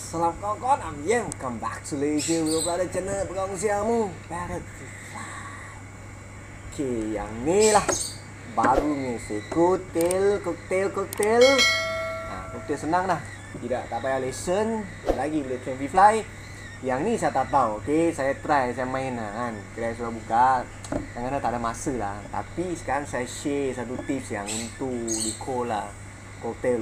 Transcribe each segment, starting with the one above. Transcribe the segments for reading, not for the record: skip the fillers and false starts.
Salam kawan-kawan, I'm Yem. Welcome back to Leisure Will pada channel pegang usiamu. Parrot Fly. Okay, yang ni lah baru ni si koktail. Koktail senang dah. Tak payah lesson. Lagi boleh train fly. Yang ni saya tak tahu. Okay, saya try, saya main lah kan. Kedai sudah buka. Kadang-kadang tak ada masa lah. Tapi sekarang saya share satu tips yang untuk recall lah koktail.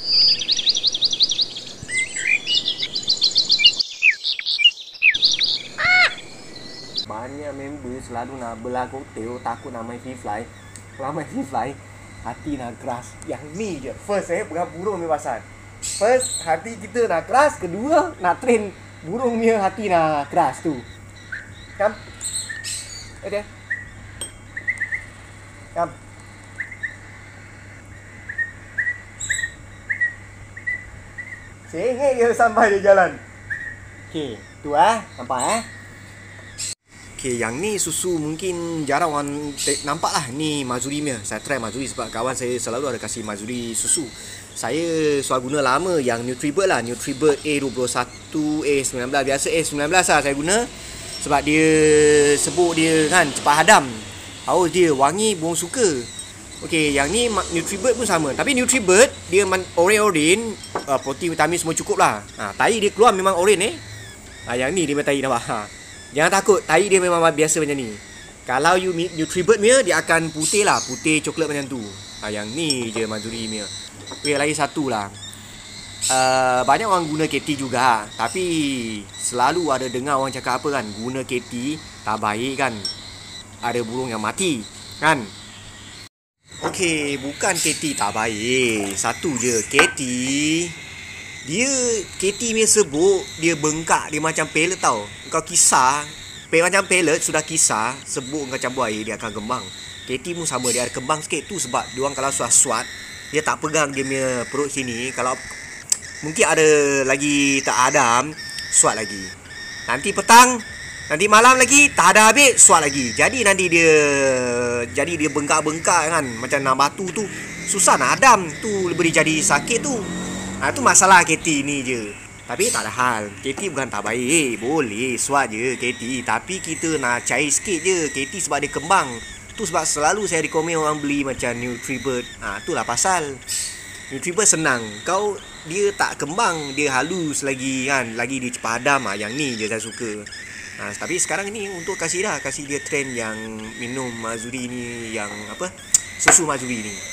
Banyak member selalu nak belah koktail, takut nak main free fly. Kalau main free fly, hati nak keras. Yang ni je. First pegang burung ni pasal. First, hati kita nak keras. Kedua, nak train burung ni hati nak keras tu. Come. Okay. Come. Sengit je sampai dia jalan. Okay, tu nampak Okay, yang ni susu mungkin jarang orang nampak lah. Ni Mazuri punya. Saya try Mazuri sebab kawan saya selalu ada kasih Mazuri susu. Saya soal guna lama yang Nutribird lah. Nutribird A21, A19. Biasa A19 lah saya guna. Sebab dia sebut dia kan cepat hadam. Haus dia, wangi, burung suka. Okay, yang ni Nutribird pun sama. Tapi Nutribird dia oren-oren, protein, vitamin semua cukup lah. Tai dia keluar memang oren Yang ni dia memang tai nampak. Jangan takut, tai dia memang biasa macam ni. Kalau you Nutribird punya, dia akan putih lah. Putih coklat macam tu. Yang ni je Mazuri punya. Okay, lagi satu lah. Banyak orang guna KT juga. Tapi selalu ada dengar orang cakap apa kan, guna KT tak baik kan. Ada burung yang mati kan. Okay, bukan KT tak baik. Satu je, KT punya sebut dia bengkak, dia macam pellet tau. Kau kisar macam pellet, sudah kisar sebut kau campur air, dia akan kembang. KT pun sama, dia ada kembang sikit tu. Sebab diorang kalau swat, dia tak pegang dia punya perut sini. Kalau mungkin ada lagi tak adam, swat lagi. Nanti petang, nanti malam lagi tak ada habis, swat lagi. Jadi nanti dia bengkak-bengkak kan, macam nak batu tu. Susah nak adam tu, lebih jadi sakit tu. Tu masalah KT ni je. Tapi tak ada hal. KT bukan tak baik. Boleh swat je KT. Tapi kita nak cair sikit je KT sebab dia kembang. Tu sebab selalu saya rekomen orang beli macam Nutribird. Itulah pasal. Nutribird senang. Dia tak kembang, dia halus lagi kan. Lagi dia cepat hadam. Yang ni je saya suka. Tapi sekarang ni untuk kasih dia trend yang minum Mazuri ni, yang apa? Susu Mazuri ni.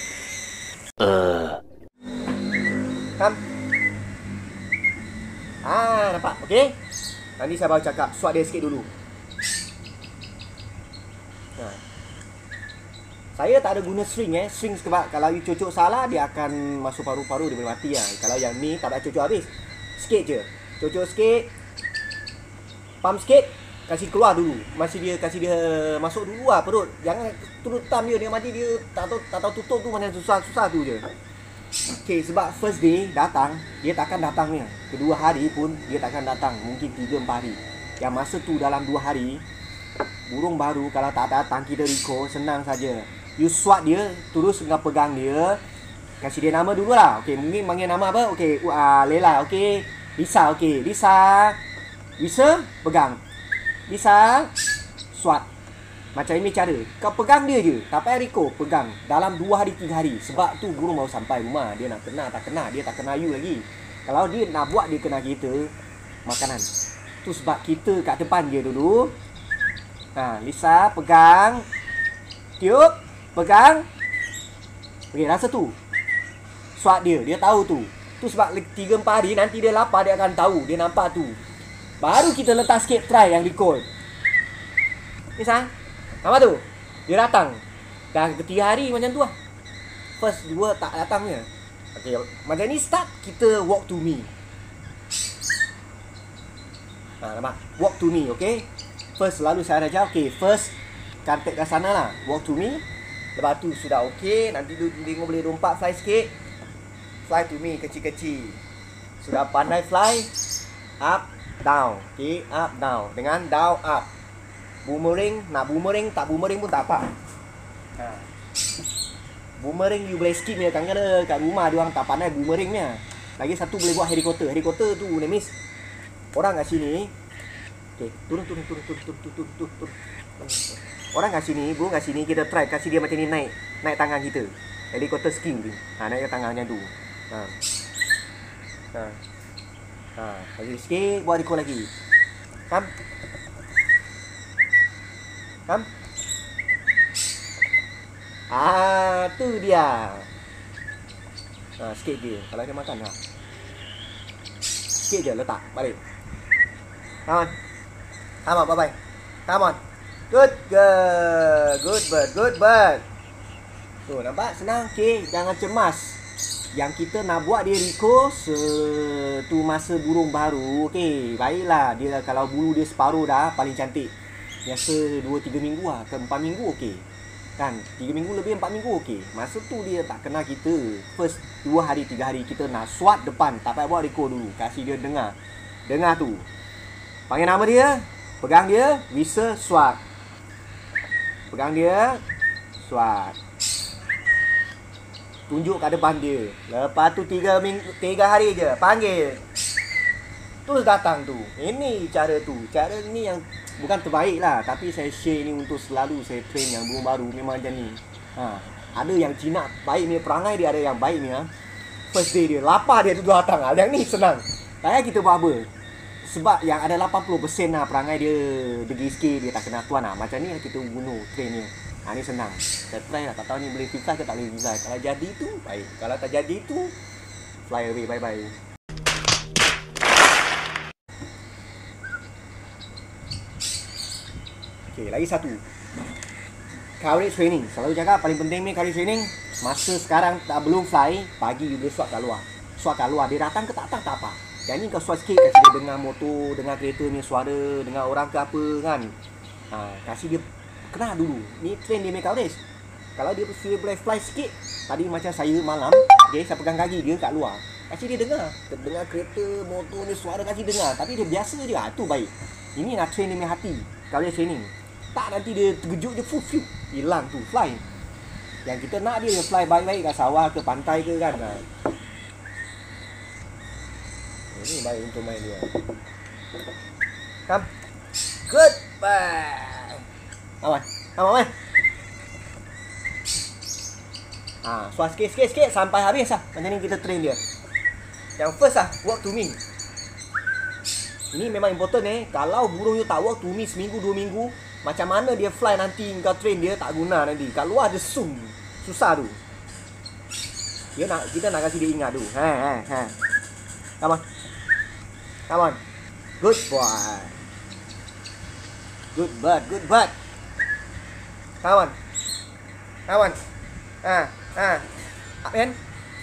Nampak? Okey. Nanti saya baru cakap, swat dia sikit dulu. Saya tak ada guna string String sebab kalau you cocok salah, dia akan masuk paru-paru, dia boleh mati lah. Kalau yang ni tak ada cocok habis. Sikit je. Cocok sikit. Pump sikit. Kasih keluar dulu. Kasih dia masuk dulu lah perut. Jangan turut tam dia mati, dia tak tahu tutup tu macam susah tu je. Okay, sebab first day datang, dia takkan datang ni. Kedua hari pun dia takkan datang. Mungkin 3-4 hari. Yang masa tu dalam 2 hari, burung baru kalau tak datang, kita recall, senang saja. You swat dia, terus dengan pegang dia. Kasih dia nama dulu lah. Okay, mungkin panggil nama apa? Okay, Lela, okay. Lisa, okay. Lisa, pegang. Lisa, swat. Macam ini cara. Kau pegang dia je. Tak payah recall, pegang. Dalam 2 hari, 3 hari. Sebab tu burung baru sampai rumah. Dia nak kena, tak kena. Dia tak kena you lagi. Kalau dia nak buat dia kena kita, makanan. Tu sebab kita kat depan dia dulu. Lisa, pegang. Tiup, pegang. Okay, rasa tu. Swat dia, dia tahu tu. Tu sebab 3-4 hari, nanti dia lapar, dia akan tahu. Dia nampak tu. Baru kita letak sikit try yang recall. Lisa, apa tu? Dia datang. Dah ketiga hari macam tu lah. First 2 tak datangnya. Okay, macam ni start, kita walk to me. Nampak? Walk to me, okay? First selalu saya ajar, okay, first contact kat sana lah. Walk to me. Lepas tu sudah okay, nanti tu tengok boleh lompat fly sikit. Fly to me, kecil-kecil. Sudah pandai fly, up, down. Okay, up, down. Dengan down, up. Boomerang, nak boomerang, tak boomerang pun tak apa. Boomerang you boleh skip ni. Kadang-kadang kat rumah dia orang tak pandai boomerangnya. Lagi satu boleh buat helikopter. Helikopter tu Nemis, orang kat sini. Okay, turun. Orang kat sini, burung kat sini, kita try kasih dia macam ni, naik tangan kita. Helikopter skill ni. Naik tangan macam tu. Lagi sikit, buat rekod lagi. Kam. Tu dia. Sikit je. Kalau dia makan lah. Sikit je, letak. Balik. Come on, bye-bye. Come on. Good girl. Good bird. Tu, nampak? Senang. Okay, jangan cemas. Yang kita nak buat dia Rico tu masa burung baru. Okay, baiklah. Dia kalau bulu dia separuh dah, paling cantik. Biasa 2-3 minggu lah, ke 4 minggu okey. Kan, 3 minggu lebih 4 minggu okey. Masa tu dia tak kenal kita. First 2 hari 3 hari kita nak swat depan, tak payah buat Rico dulu. Kasih dia dengar. Dengar tu. Panggil nama dia, pegang dia, whistle, swat. Pegang dia, swat. Tunjuk kat depan dia. Lepas tu 3 hari je panggil. Terus datang tu. Ini cara tu. Cara ni yang bukan terbaik lah, tapi saya share ni untuk selalu saya train yang burung baru memang macam ni. Ada yang jinak baik ni perangai dia, ada yang baik ni first day dia lapar dia tu datang. Yang ni senang. Tak payah kita buat apa. Sebab yang ada 80% lah perangai dia degi sikit, dia tak kenal tuan lah. Macam ni lah kita guna train ni. Ni senang. Saya try lah, tak tahu ni boleh fly ke tak boleh fly. Kalau jadi tu baik, kalau tak jadi tu fly away, bye bye. Okay, lagi satu, coverage training. Selalu cakap paling penting ni coverage training. Masa sekarang tak belum fly, pagi you boleh swat kat luar. Swat kat luar, dia datang ke tak datang tak apa. Yang ni kau swat sikit, kasih dia dengar motor, dengar kereta ni suara, dengar orang ke apa kan. Kasih dia kenal dulu. Ni train dia make coverage. Kalau dia boleh fly sikit, tadi macam saya malam, okay, saya pegang kaki dia kat luar, kasih dia dengar. Dengar kereta, motor ni suara, kasih dengar. Tapi dia biasa je, tu baik. Ini nak train dia punya hati. Coverage training. Tak nanti dia terkejut je, fuh, hilang tu, fly. Yang kita nak dia fly baik-baik kat sawah ke pantai ke kan. Ini baik untuk main dia. Come. Good. Bye. Aman. Suat sikit sampai habis lah. Macam ni kita train dia. Yang first lah, work to me. Ini memang important Kalau burung you tak work to me seminggu 2 minggu, macam mana dia fly nanti kau train dia tak guna nanti. Kat luar dia susah tu. Kita nak kasih dia ingat tu. Come on. Good boy. Good bird. Come on. Up hand.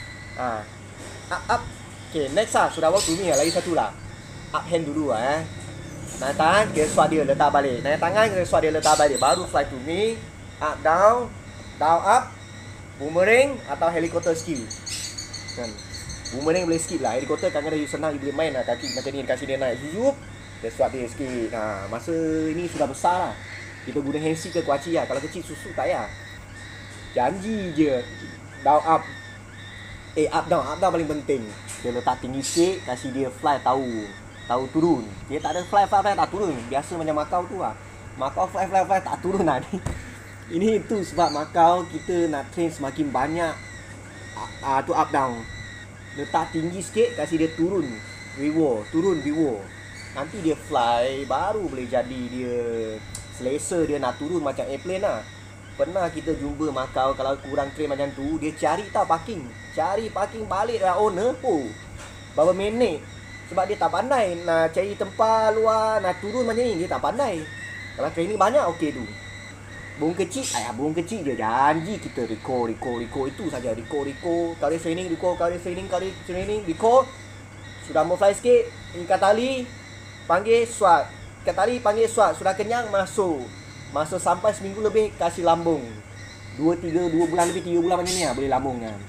Up. Okay, next lah. Sudah work to me lah. Lagi satu lah. Up hand dulu lah naik tangan, kita swat dia letak balik. Naik tangan, kita swat dia letak balik. Baru fly to me. Up, down up. Boomerang atau helikopter skill kan. Boomerang boleh skip lah. Helikopter kadang-kadang you senang, you boleh main lah. Kaki macam ni, kasih dia naik zuzup, kita swat dia sikit. Masa ini sudah besar lah, kita guna handstick ke kuaci lah. Kalau kecil susu tak payah. Janji je. Down up. Up down paling penting. Dia letak tinggi sikit, kasih dia fly tahu turun. Dia tak ada fly tak turun. Biasa macam Makau tu lah. Makau fly tak turun lah. Ini tu sebab Makau kita nak train semakin banyak tu up down. Letak tinggi sikit, kasih dia turun reward. Nanti dia fly, baru boleh jadi dia selesa dia nak turun macam airplane lah. Pernah kita jumpa Makau, kalau kurang train macam tu, dia cari parking balik lah owner. Berapa minit. Sebab dia tak pandai nak cari tempat luar, nak turun macam ni, dia tak pandai. Kalau training banyak, okey tu. Burung kecil je. Janji kita Rico itu saja. Rico. Coverage training, Rico. Sudah mau fly sikit, ikat tali, panggil swat. Ikat tali, panggil swat. Sudah kenyang, masuk. Masa sampai seminggu lebih, kasih lambung. 2 bulan lebih, 3 bulan macam ni lah, boleh lambung kan.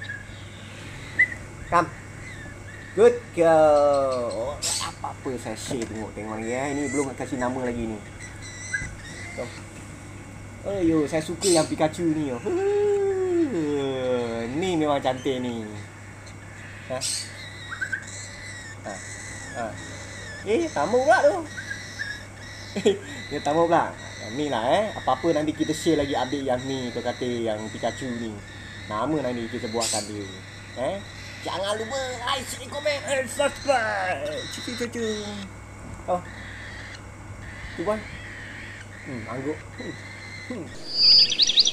Come. Good girl. Apa-apa saya share tengok lagi Ini belum kasih nama lagi ni. Saya suka yang Pikachu ni. Ni memang cantik ni. Ha. Ha. Tamu pula tu. Dia tamu pula. Yang ni lah Apa-apa nanti kita share lagi update yang ni. Kau kata yang Pikachu ni. Nama nanti kita buatkan dia. Jangan lupa like, share, komen, and subscribe. Cucu. Oh. Tu boy. Angguk.